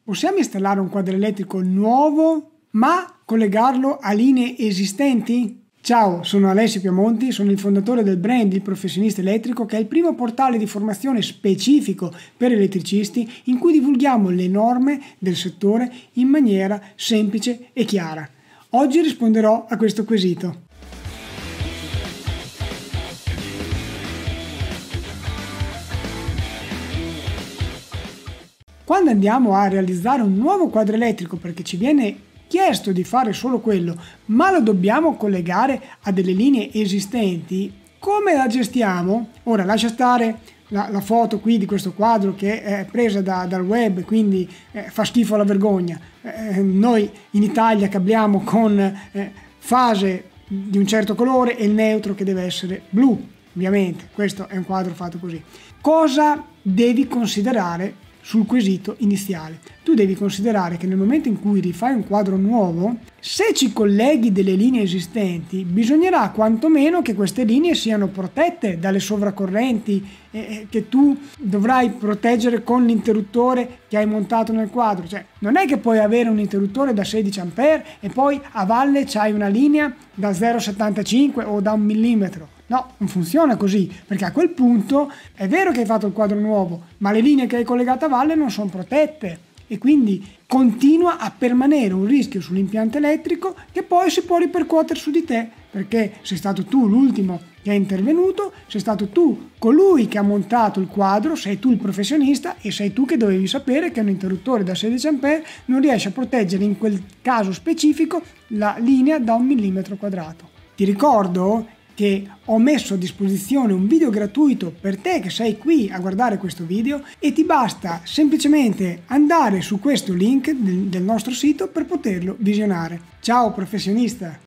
Possiamo installare un quadro elettrico nuovo ma collegarlo a linee esistenti? Ciao, sono Alessio Piamonti, sono il fondatore del brand Il Professionista Elettrico, che è il primo portale di formazione specifico per elettricisti in cui divulghiamo le norme del settore in maniera semplice e chiara. Oggi risponderò a questo quesito. Quando andiamo a realizzare un nuovo quadro elettrico perché ci viene chiesto di fare solo quello, ma lo dobbiamo collegare a delle linee esistenti, come la gestiamo? Ora lascia stare la foto qui di questo quadro che è presa dal web, quindi fa schifo alla vergogna. Noi in Italia cabbiamo con fase di un certo colore e il neutro che deve essere blu, ovviamente. Questo è un quadro fatto così. Cosa devi considerare sul quesito iniziale? Tu devi considerare che nel momento in cui rifai un quadro nuovo, se ci colleghi delle linee esistenti, bisognerà quantomeno che queste linee siano protette dalle sovracorrenti che tu dovrai proteggere con l'interruttore che hai montato nel quadro. Cioè, non è che puoi avere un interruttore da 16 A e poi a valle c'hai una linea da 0,75 o da 1 millimetro. No, non funziona così, perché a quel punto è vero che hai fatto il quadro nuovo, ma le linee che hai collegato a valle non sono protette e quindi continua a permanere un rischio sull'impianto elettrico che poi si può ripercuotere su di te, perché sei stato tu l'ultimo che è intervenuto, sei stato tu colui che ha montato il quadro, sei tu il professionista e sei tu che dovevi sapere che un interruttore da 16 A non riesce a proteggere in quel caso specifico la linea da 1 millimetro quadrato. Ti ricordo che ho messo a disposizione un video gratuito per te che sei qui a guardare questo video e ti basta semplicemente andare su questo link del nostro sito per poterlo visionare. Ciao professionista!